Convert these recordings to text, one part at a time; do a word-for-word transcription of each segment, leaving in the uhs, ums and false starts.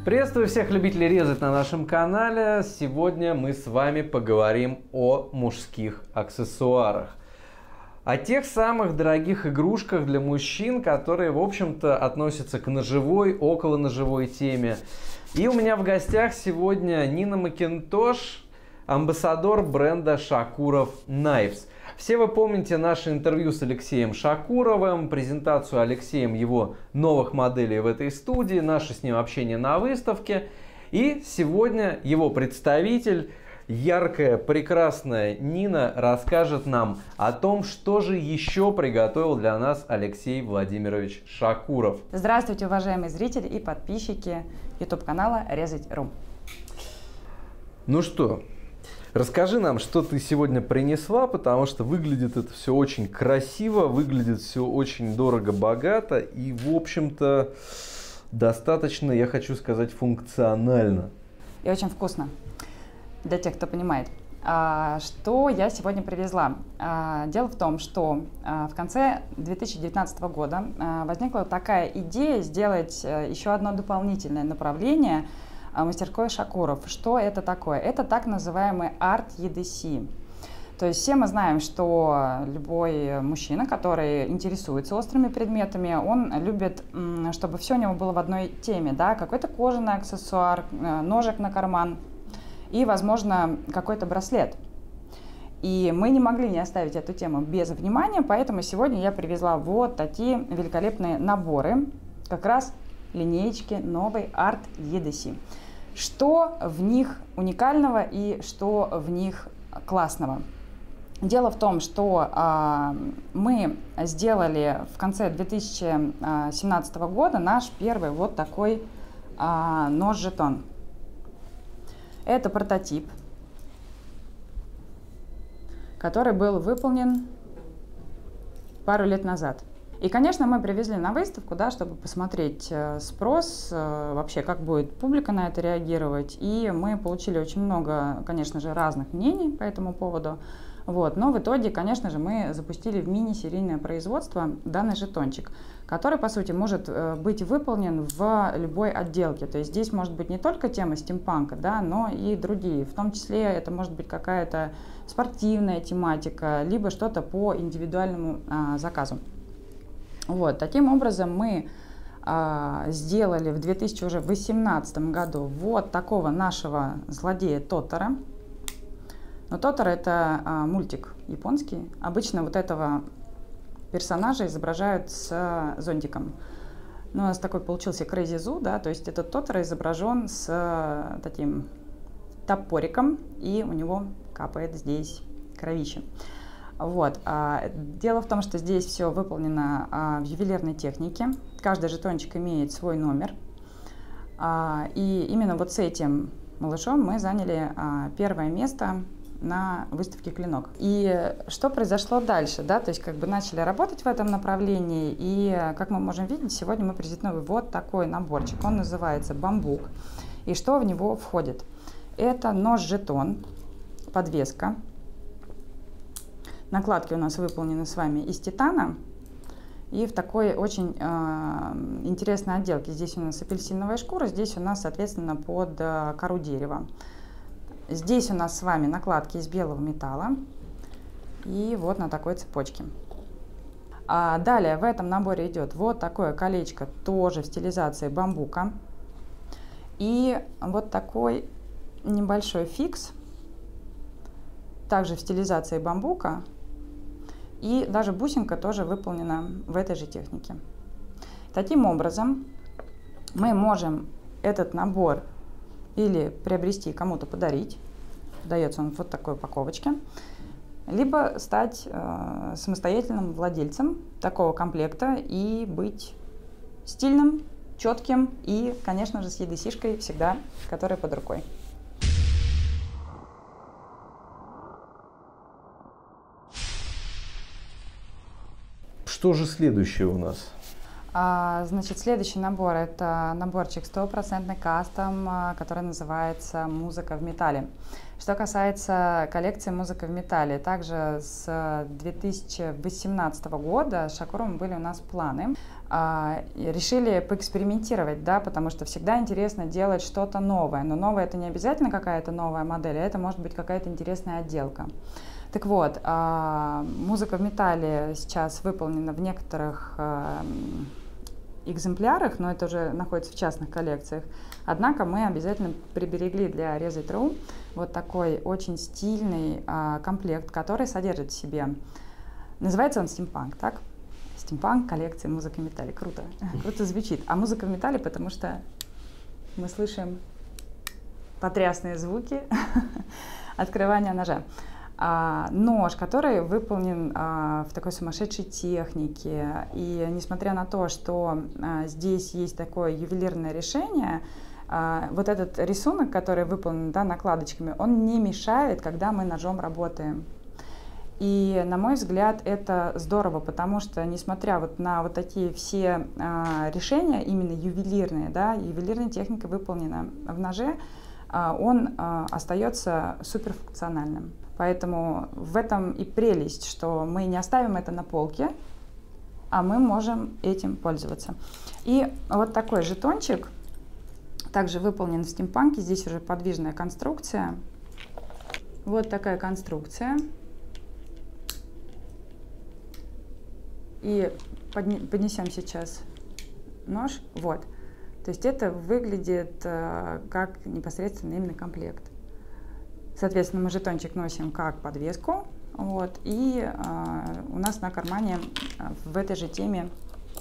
Приветствую всех любителей резать на нашем канале. Сегодня мы с вами поговорим о мужских аксессуарах. О тех самых дорогих игрушках для мужчин, которые, в общем-то, относятся к ножевой, около ножевой теме. И у меня в гостях сегодня Нина Макинтош, амбассадор бренда Шакуров Knives. Все вы помните наше интервью с Алексеем Шакуровым, презентацию Алексеем его новых моделей в этой студии, наше с ним общение на выставке. И сегодня его представитель, яркая, прекрасная Нина, расскажет нам о том, что же еще приготовил для нас Алексей Владимирович Шакуров. Здравствуйте, уважаемые зрители и подписчики YouTube-канала Резать точка ру. Ну что, расскажи нам, что ты сегодня принесла, потому что выглядит это все очень красиво, выглядит все очень дорого-богато и, в общем-то, достаточно, я хочу сказать, функционально. И очень вкусно, для тех, кто понимает. А, что я сегодня привезла? А, дело в том, что а, в конце две тысячи девятнадцатого года а, возникла такая идея сделать а, еще одно дополнительное направление мастерской Шакуров. Что это такое? Это так называемый арт-и ди си. То есть все мы знаем, что любой мужчина, который интересуется острыми предметами, он любит, чтобы все у него было в одной теме, да, какой-то кожаный аксессуар, ножик на карман и, возможно, какой-то браслет. И мы не могли не оставить эту тему без внимания, поэтому сегодня я привезла вот такие великолепные наборы, как раз линеечки новой арт-и ди си. Что в них уникального и что в них классного? Дело в том, что а, мы сделали в конце две тысячи семнадцатого года наш первый вот такой а, нож-жетон. Это прототип, который был выполнен пару лет назад. И, конечно, мы привезли на выставку, да, чтобы посмотреть спрос, вообще, как будет публика на это реагировать. И мы получили очень много, конечно же, разных мнений по этому поводу. Вот. Но в итоге, конечно же, мы запустили в мини-серийное производство данный жетончик, который, по сути, может быть выполнен в любой отделке. То есть здесь может быть не только тема стимпанка, да, но и другие. В том числе это может быть какая-то спортивная тематика, либо что-то по индивидуальному а, заказу. Вот, таким образом мы а, сделали в две тысячи восемнадцатом году вот такого нашего злодея Тотора. Но Тотор — это а, мультик японский. Обычно вот этого персонажа изображают с зонтиком. Но у нас такой получился Crazy Zoo, да, то есть этот Тотор изображен с а, таким топориком, и у него капает здесь кровище. Вот. Дело в том, что здесь все выполнено в ювелирной технике. Каждый жетончик имеет свой номер. И именно вот с этим малышом мы заняли первое место на выставке «Клинок». И что произошло дальше? Да? То есть как бы начали работать в этом направлении. И, как мы можем видеть, сегодня мы презентуем вот такой наборчик. Он называется «Бамбук». И что в него входит? Это нож-жетон, подвеска. Накладки у нас выполнены с вами из титана и в такой очень э, интересной отделке. Здесь у нас апельсиновая шкура, здесь у нас, соответственно, под э, кору дерева. Здесь у нас с вами накладки из белого металла и вот на такой цепочке. А далее в этом наборе идет вот такое колечко, тоже в стилизации бамбука. И вот такой небольшой фикс, также в стилизации бамбука. И даже бусинка тоже выполнена в этой же технике. Таким образом, мы можем этот набор или приобрести, кому-то подарить, дается он в вот такой упаковочке, либо стать э, самостоятельным владельцем такого комплекта и быть стильным, четким и, конечно же, с и ди си-шкой всегда, которая под рукой. Что же следующее у нас? А, значит, следующий набор — это наборчик стопроцентный кастом, который называется «Музыка в металле». Что касается коллекции «Музыка в металле», также с две тысячи восемнадцатого года с Шакуровым были у нас планы а, решили поэкспериментировать, да, потому что всегда интересно делать что-то новое, но новое это не обязательно какая-то новая модель, а это может быть какая-то интересная отделка. Так вот, а, музыка в металле сейчас выполнена в некоторых а, экземплярах, но это уже находится в частных коллекциях. Однако мы обязательно приберегли для Реза.тру вот такой очень стильный а, комплект, который содержит в себе, называется он стимпанк, так? Стимпанк коллекции музыка в металле. Круто, круто звучит. А музыка в металле, потому что мы слышим потрясные звуки открывания ножа. А, нож, который выполнен а, в такой сумасшедшей технике. И несмотря на то, что а, здесь есть такое ювелирное решение, а, вот этот рисунок, который выполнен, да, накладочками, он не мешает, когда мы ножом работаем. И, на мой взгляд, это здорово, потому что, несмотря вот на вот такие все а, решения, именно ювелирные, да, ювелирная техника выполнена в ноже, а, он а, остается суперфункциональным. Поэтому в этом и прелесть, что мы не оставим это на полке, а мы можем этим пользоваться. И вот такой жетончик, также выполнен в стимпанке, здесь уже подвижная конструкция. Вот такая конструкция. И поднесем сейчас нож. Вот. То есть это выглядит э, как непосредственно именно комплект. Соответственно, мы жетончик носим как подвеску. Вот, и э, у нас на кармане э, в этой же теме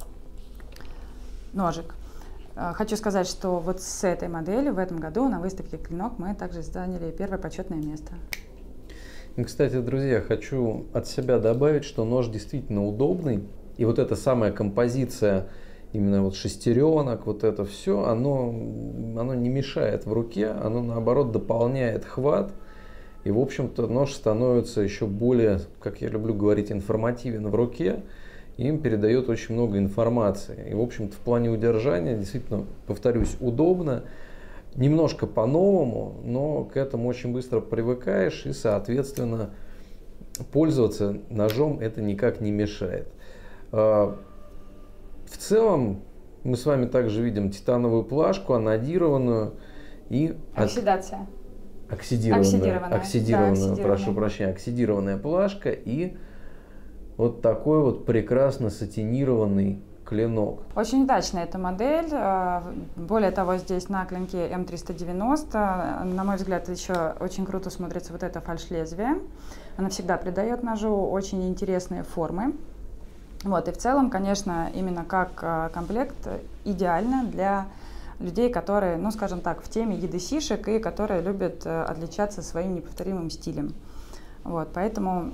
ножик. Э, хочу сказать, что вот с этой моделью в этом году на выставке «Клинок» мы также заняли первое почетное место. И, кстати, друзья, хочу от себя добавить, что нож действительно удобный. И вот эта самая композиция, именно вот шестеренок, вот это все, оно, оно не мешает в руке, оно наоборот дополняет хват. И, в общем-то, нож становится еще более, как я люблю говорить, информативен в руке. И им передает очень много информации. И, в общем-то, в плане удержания, действительно, повторюсь, удобно. Немножко по-новому, но к этому очень быстро привыкаешь. И, соответственно, пользоваться ножом это никак не мешает. В целом, мы с вами также видим титановую плашку, анодированную и... Оксидация. Оксидированная, оксидированная, оксидированная, да, оксидированная. прошу прощения, оксидированная плашка и вот такой вот прекрасно сатинированный клинок. Очень удачная эта модель. Более того, здесь на клинке эм триста девяносто, на мой взгляд, еще очень круто смотрится вот это фальш-лезвие. Она всегда придает ножу очень интересные формы. Вот, и в целом, конечно, именно как комплект идеально для людей, которые, ну, скажем так, в теме едесишек и которые любят отличаться своим неповторимым стилем. Вот, поэтому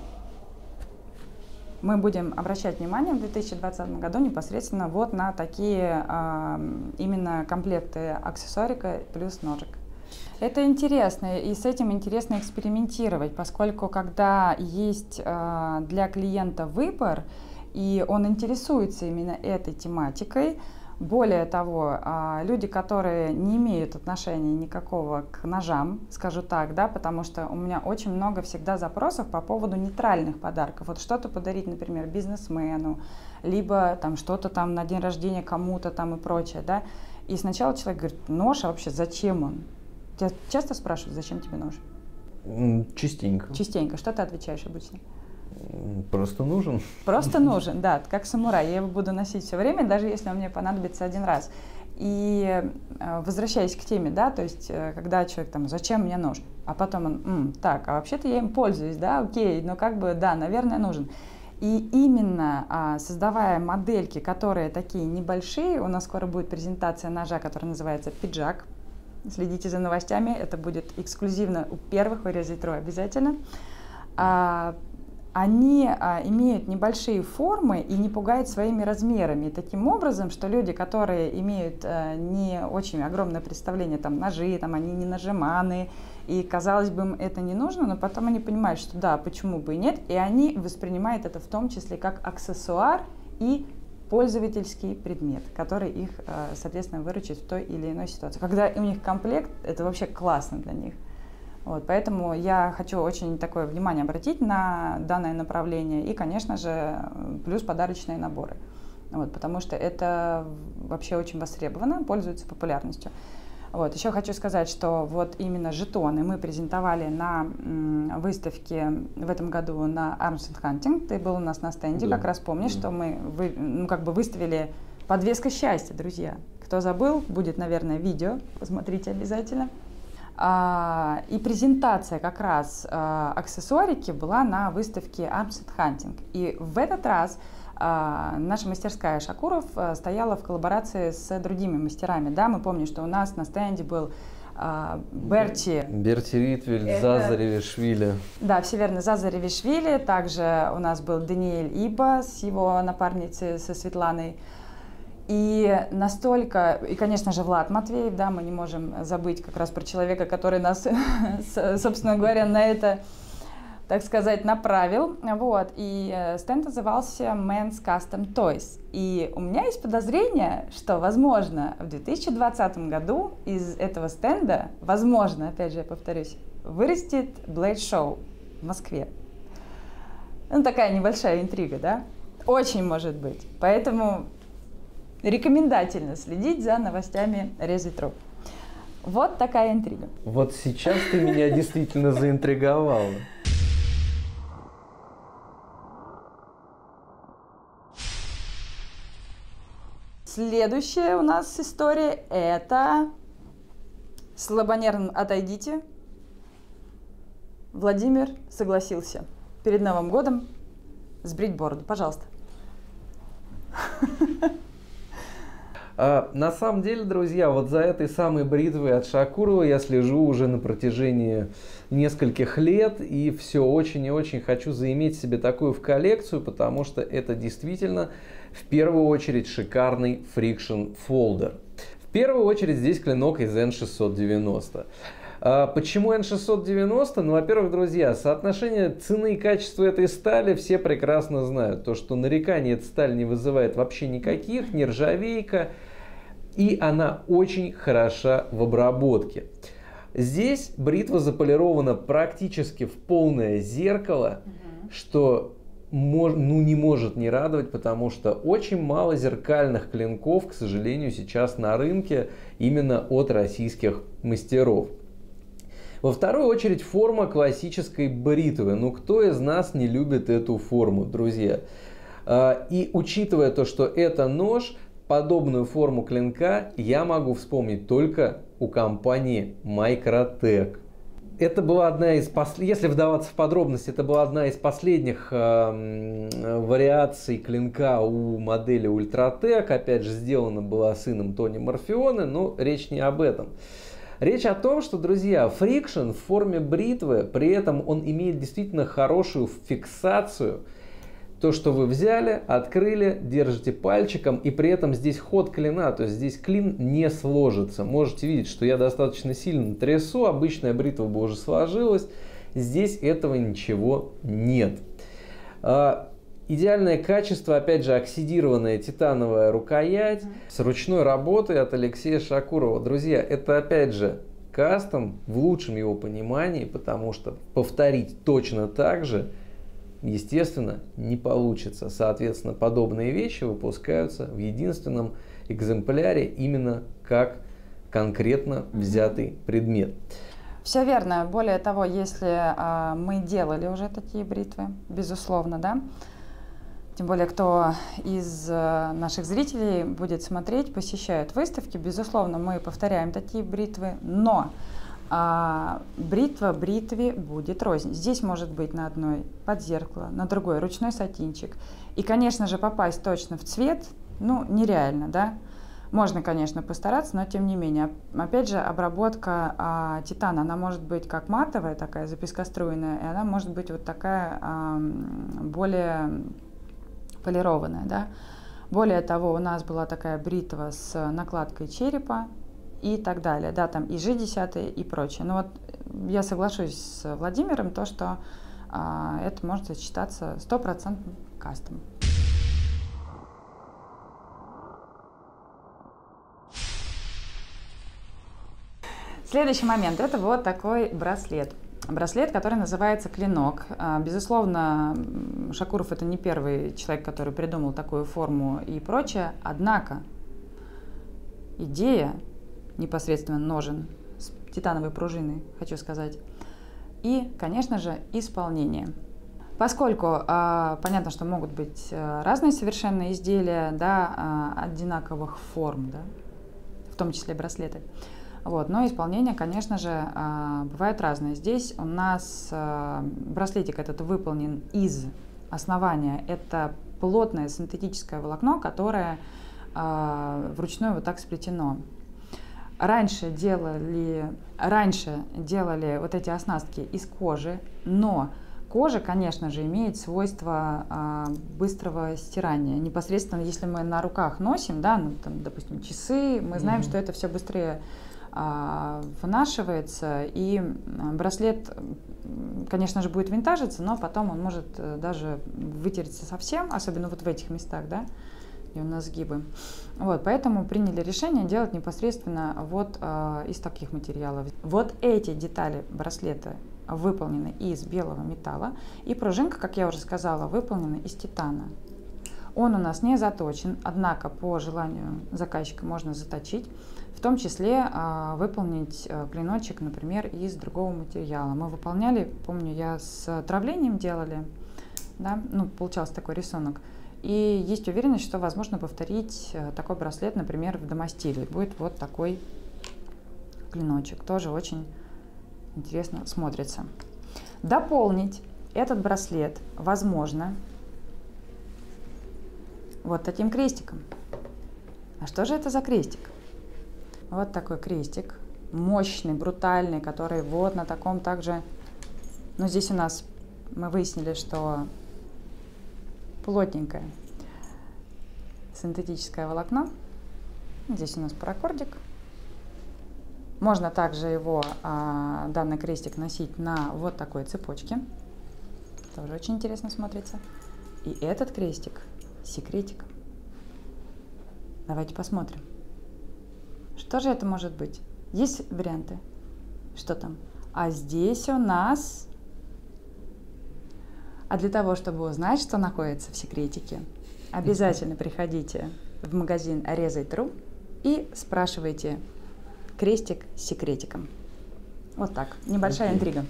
мы будем обращать внимание в две тысячи двадцатом году непосредственно вот на такие э, именно комплекты аксессуарика плюс ножик. Это интересно, и с этим интересно экспериментировать, поскольку когда есть э, для клиента выбор, и он интересуется именно этой тематикой. Более того, люди, которые не имеют отношения никакого к ножам, скажу так, да, потому что у меня очень много всегда запросов по поводу нейтральных подарков. Вот что-то подарить, например, бизнесмену, либо там что-то там на день рождения кому-то там и прочее, да. И сначала человек говорит: нож, а вообще зачем он? Тебя часто спрашивают, зачем тебе нож? Частенько. Частенько. Что ты отвечаешь обычно? Просто нужен. Просто нужен, да, как самурай. Я его буду носить все время, даже если он мне понадобится один раз. И возвращаясь к теме, да, то есть когда человек там: зачем мне нож? А потом он: М, так, а вообще-то я им пользуюсь, да, окей, но как бы, да, наверное, нужен. И именно создавая модельки, которые такие небольшие, у нас скоро будет презентация ножа, который называется пиджак. Следите за новостями, это будет эксклюзивно у первых в Реза.тру обязательно. Они а, имеют небольшие формы и не пугают своими размерами. И таким образом, что люди, которые имеют а, не очень огромное представление, там, ножи, там, они не нажиманы, и, казалось бы, им это не нужно, но потом они понимают, что да, почему бы и нет, и они воспринимают это в том числе как аксессуар и пользовательский предмет, который их, а, соответственно, выручит в той или иной ситуации. Когда у них комплект, это вообще классно для них. Вот, поэтому я хочу очень такое внимание обратить на данное направление и, конечно же, плюс подарочные наборы. вот, потому что это вообще очень востребовано, пользуется популярностью. Вот. Еще хочу сказать, что вот именно жетоны мы презентовали на м, выставке в этом году на Arms and Hunting. Ты был у нас на стенде, да. Как раз помнишь, да. Что мы вы, ну, как бы выставили подвеска счастья, друзья. Кто забыл, будет, наверное, видео, посмотрите обязательно. А, и презентация как раз а, аксессуарики была на выставке Arms and Hunting. И в этот раз а, наша мастерская Шакуров а, стояла в коллаборации с другими мастерами. Да, мы помним, что у нас на стенде был а, Берти. Берти Ритвель, Это... Заза Ревишвили. Да, все верно, Заза Ревишвили. Также у нас был Даниэль Иба с его напарницей, со Светланой. И настолько, и, конечно же, Влад Матвеев, да, мы не можем забыть как раз про человека, который нас, собственно говоря, на это, так сказать, направил. Вот. И стенд назывался Men's Custom Toys. И у меня есть подозрение, что, возможно, в две тысячи двадцатом году из этого стенда, возможно, опять же, я повторюсь, вырастет Blade Show в Москве. Ну, такая небольшая интрига, да? Очень может быть. Поэтому... рекомендательно следить за новостями Резетро. Вот такая интрига. Вот сейчас ты меня действительно заинтриговала. Следующая у нас история – это слабонервно отойдите. Владимир согласился перед Новым годом сбрить бороду. Пожалуйста. А, на самом деле, друзья, вот за этой самой бритвой от Шакурова я слежу уже на протяжении нескольких лет, и все очень и очень хочу заиметь себе такую в коллекцию, потому что это действительно в первую очередь шикарный Friction Folder. В первую очередь здесь клинок из эн шестьсот девяносто. А почему эн шестьсот девяносто? Ну, во-первых, друзья, соотношение цены и качества этой стали все прекрасно знают. То, что нареканий эта сталь не вызывает вообще никаких, нержавейка. И она очень хороша в обработке. Здесь бритва заполирована практически в полное зеркало, угу. что мож, ну, не может не радовать, потому что очень мало зеркальных клинков, к сожалению, сейчас на рынке именно от российских мастеров. Во вторую очередь форма классической бритвы. Ну кто из нас не любит эту форму, друзья? И учитывая то, что это нож, подобную форму клинка я могу вспомнить только у компании Microtech. Это была одна из последних, если вдаваться в подробности, это была одна из последних э, вариаций клинка у модели Ultratech. Опять же, сделана была сыном Тони Морфеоне, но речь не об этом. Речь о том, что, друзья, Friction в форме бритвы, при этом он имеет действительно хорошую фиксацию. То, что вы взяли, открыли, держите пальчиком, и при этом здесь ход клина, то есть здесь клин не сложится. Можете видеть, что я достаточно сильно трясу, обычная бритва бы уже сложилась. Здесь этого ничего нет. Идеальное качество, опять же, оксидированная титановая рукоять с ручной работой от Алексея Шакурова. Друзья, это опять же кастом в лучшем его понимании, потому что повторить точно так же, естественно, не получится. Соответственно, подобные вещи выпускаются в единственном экземпляре именно как конкретно взятый предмет. Все верно. Более того, если а, мы делали уже такие бритвы, безусловно, да, тем более, кто из э, наших зрителей будет смотреть, посещает выставки, безусловно, мы повторяем такие бритвы, но э, бритва бритве будет рознь. Здесь может быть на одной под зеркало, на другой ручной сатинчик. И, конечно же, попасть точно в цвет, ну, нереально, да. Можно, конечно, постараться, но тем не менее. Опять же, обработка а, титана, она может быть как матовая, такая запескоструйная, и она может быть вот такая а, более полированная, да. Более того, у нас была такая бритва с накладкой черепа и так далее, да, там и жи десять и прочее. Но вот я соглашусь с Владимиром, то, что а, это может сочетаться стопроцентным кастом. Следующий момент, это вот такой браслет. браслет, который называется «Клинок». Безусловно, Шакуров — это не первый человек, который придумал такую форму и прочее, однако идея непосредственно ножен с титановой пружиной, хочу сказать, и, конечно же, исполнение. Поскольку а, понятно, что могут быть разные совершенно изделия, да, а, одинаковых форм, да, в том числе браслеты, вот, но исполнение, конечно же, а, бывает разное. Здесь у нас а, браслетик этот выполнен из основания. Это плотное синтетическое волокно, которое а, вручную вот так сплетено. Раньше делали, раньше делали вот эти оснастки из кожи, но кожа, конечно же, имеет свойство а, быстрого стирания. Непосредственно, если мы на руках носим, да, ну, там, допустим, часы, мы знаем, mm-hmm. что это все быстрее а, вынашивается, и браслет, конечно же, будет винтажиться, но потом он может даже вытереться совсем, особенно вот в этих местах, да, где у нас сгибы. Вот, поэтому приняли решение делать непосредственно вот а, из таких материалов. Вот эти детали браслета выполнены из белого металла, и пружинка, как я уже сказала, выполнена из титана. Он у нас не заточен, однако по желанию заказчика можно заточить, в том числе а, выполнить а, клиночек, например, из другого материала. Мы выполняли, помню, я с травлением делали, да, ну, получался такой рисунок. И есть уверенность, что возможно повторить такой браслет, например, в домостиле. Будет вот такой клиночек. Тоже очень интересно смотрится. Дополнить этот браслет возможно вот таким крестиком. А что же это за крестик? Вот такой крестик. Мощный, брутальный, который вот на таком также... Ну, здесь у нас мы выяснили, что плотненькое синтетическое волокно. Здесь у нас паракордик. Можно также его, а, данный крестик, носить на вот такой цепочке. Тоже очень интересно смотрится. И этот крестик с секретиком. Давайте посмотрим. Что же это может быть? Есть варианты? Что там? А здесь у нас... А для того, чтобы узнать, что находится в секретике, обязательно приходите в магазин резай точка ру и спрашивайте крестик с секретиком. Вот так. Небольшая okay. интрига.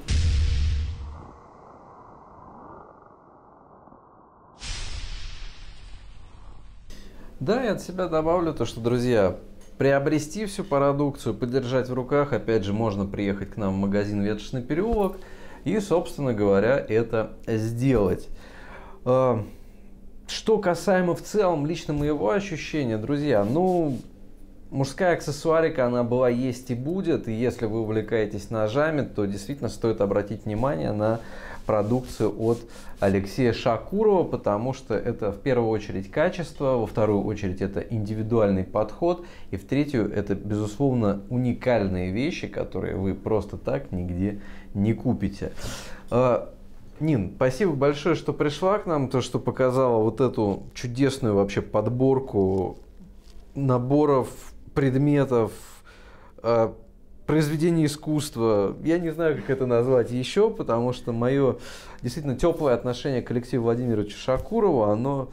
Да, я от себя добавлю то, что, друзья, приобрести всю продукцию, подержать в руках, опять же, можно приехать к нам в магазин Ветошный переулок и, собственно говоря, это сделать. Что касаемо в целом лично моего ощущения, друзья, ну, мужская аксессуарика, она была, есть и будет. И если вы увлекаетесь ножами, то действительно стоит обратить внимание на продукцию от Алексея Шакурова, потому что это в первую очередь качество, во вторую очередь это индивидуальный подход, и в третью это, безусловно, уникальные вещи, которые вы просто так нигде не купите. Нин, спасибо большое, что пришла к нам, то, что показала вот эту чудесную вообще подборку наборов, предметов, произведений искусства. Я не знаю, как это назвать еще, потому что мое действительно теплое отношение к Алексею Владимировичу Шакурову, оно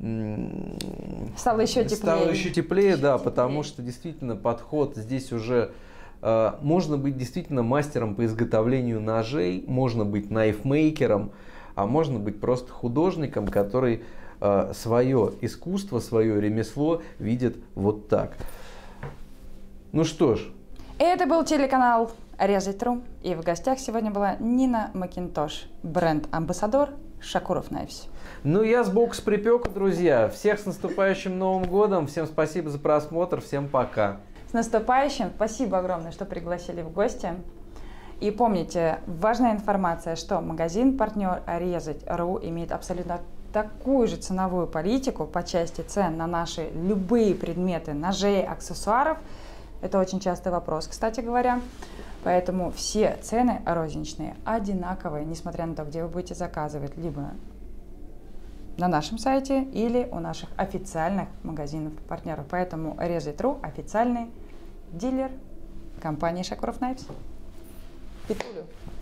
стало еще теплее. Стало еще теплее, да, теплее. Потому что действительно подход здесь уже... Можно быть действительно мастером по изготовлению ножей, можно быть найфмейкером, а можно быть просто художником, который свое искусство, свое ремесло видит вот так. Ну что ж. Это был телеканал резай точка ру, и в гостях сегодня была Нина Макинтош, бренд-амбассадор Шакуров Knives. Ну, я сбоку с припеку, друзья. Всех с наступающим Новым годом. Всем спасибо за просмотр. Всем пока. С наступающим! Спасибо огромное, что пригласили в гости. И помните, важная информация, что магазин-партнер резай точка ру имеет абсолютно такую же ценовую политику по части цен на наши любые предметы ножей, аксессуаров. Это очень частый вопрос, кстати говоря. Поэтому все цены розничные, одинаковые, несмотря на то, где вы будете заказывать, либо на нашем сайте или у наших официальных магазинов-партнеров. Поэтому резай точка ру официальный дилер компании Шакуров Knives. Петулю.